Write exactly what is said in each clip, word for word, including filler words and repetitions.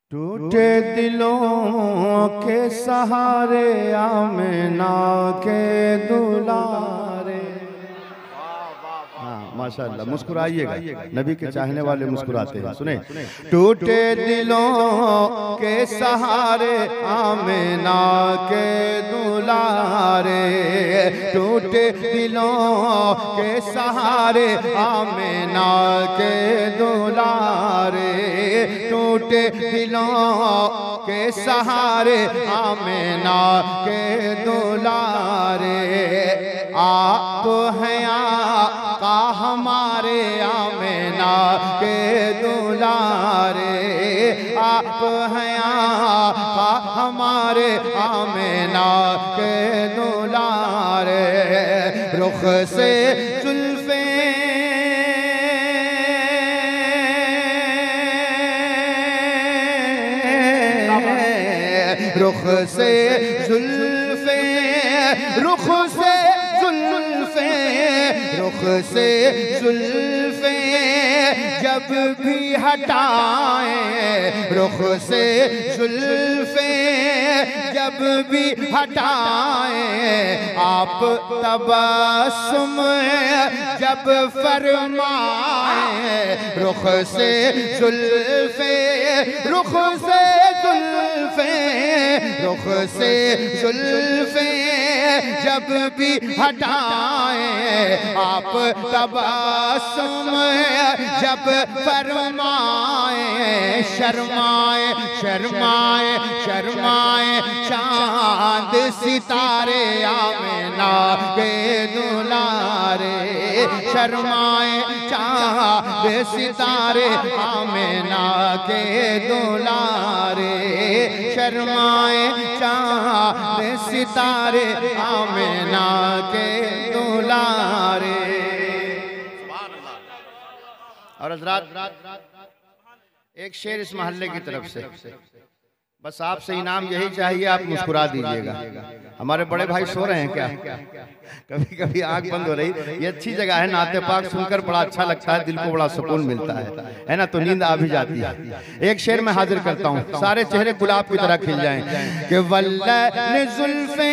टूटे दिलों के सहारे आमिना के दुलारे। हाँ माशाअल्लाह, मुस्कुराइएगा, नबी के चाहने वाले मुस्कुराते हैं। सुने, टूटे दिलों के सहारे आमिना के दुलारे, टूटे दिलों के सहारे आमिना के दुलारे, टूटे दिलों के सहारे आमिना के दुलारे। आप हैं आका हमारे आमिना के दुलारे, आप हैं आका हमारे आमिना के दुलारे। रुख से जुल्फे रुख से जुल्फे, रुख से जुल्फे, रुख से जुल्फे जब भी हटाएं, रुख से जुल्फे जब भी हटाएं, आप तबस्सुम जब फरमाएं, रुख से जुल्फे, रुख से जुल्फे, रुख से जुल्फे जब भी हटाएं, आप तबस्सुम जब फरमाएं। शर्माए शर्माए शर्माए चांद सितारे आमिना के दुलारे, शर्माए चांद सितारे आमिना के दुलारे, शर्माए चांद सितारे आमिना के दुलारे। और हज़रात एक शेर इस मोहल्ले की तरफ से, बस आपसे इनाम यही चाहिए, आप मुस्कुरा दीजिएगा। हमारे बड़े भाई सो रहे हैं क्या? कभी कभी आंख बंद हो रही। ये अच्छी जगह है, नाते पाक सुनकर बड़ा अच्छा लगता है, दिल को बड़ा सुकून मिलता है, है ना? तो नींद आ भी जाती है। एक शेर मैं हाजिर करता हूँ, सारे चेहरे गुलाब की तरह खिल जाएं कि वल्लाह जुल्फे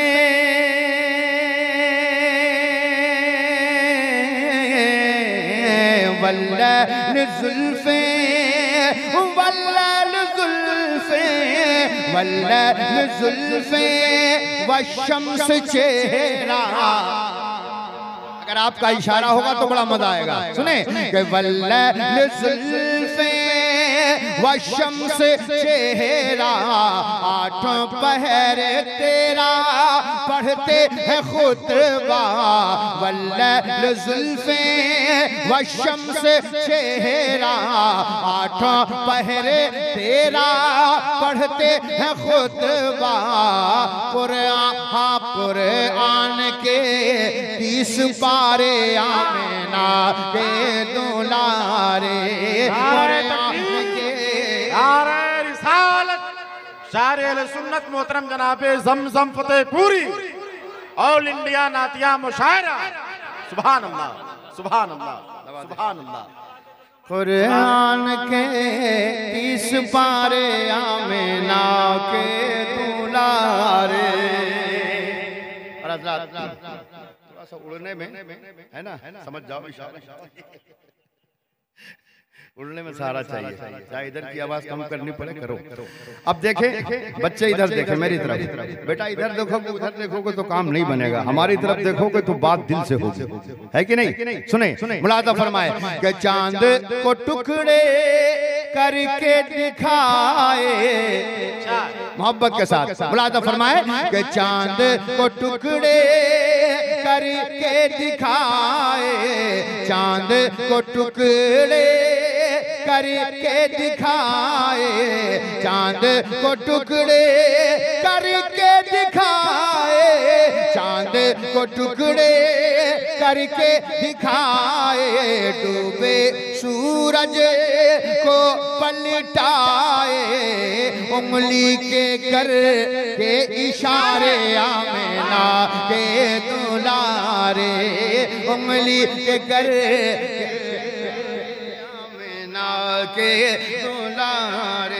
वल्लाह जुल्फे वल्लाह जुल्फे वल्लाह जुल्फे व शम्स चेहरा। अगर आपका इशारा होगा तो बड़ा मजा आएगा। सुने कि वल्लाह जुल्फे व शम्स चेहरा, आठों पहर तेरा पढ़ते हैं खुतबा। वल्लाह जुल्फे व शम्स चेहरा, आठों पहर तेरा पढ़ते हैं खुतबा। कुरान हाँ कुरान के तीस पारे आमिना के दुलारे, शायर अहले सुन्नत मोहतरम जनाबे ज़मज़म फतेहपुरी ऑल इंडिया नातिया मुशायरा। सुभान अल्लाह, सुभान अल्लाह, सुभान अल्लाह। कुरान के तीस पारे आमिना के दुलारे। और थोड़ा सा उड़ने में है ना, समझ जाओ इंशाअल्लाह। उड़ने में सहारा चाहिए, चाहे इधर की आवाज कम करनी पड़े करो। अब देखें बच्चे, इधर देखें मेरी तरफ। बेटा इधर देखोगे उधर देखोगे तो काम नहीं बनेगा, हमारी तरफ देखोगे तो बात दिल से होगी, है कि नहीं? सुने, मुलाजा फरमाए कि चांद को टुकड़े करके दिखाए, मोहब्बत के साथ मुलाजा फरमाए कि चांद को टुकड़े करके दिखाए, चांद को टुकड़े करके दिखाए, चांद को टुकड़े करके दिखाए, चांद को टुकड़े करके दिखाए। डूबे सूरज को पलटाए, उंगली के कर के इशारे आमिना के दुलारे, उंगली के कर के दुलारे।